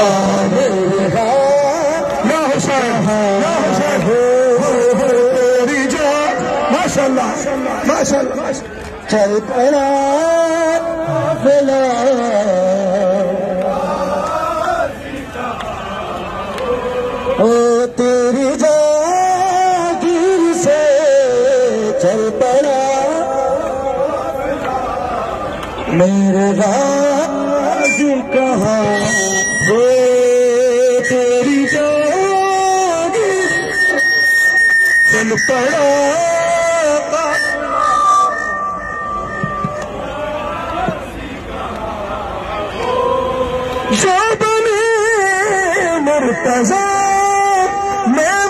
मेरे या हुसैन तेरी जान माशाल्लाह माशाल्लाह चल पड़ा मिला ओ तेरी जागीर से चल पड़ा मेरे गाजी कहाँ वो तेरी जागीर चल पड़ा जो बने मुर्तज़ा मैं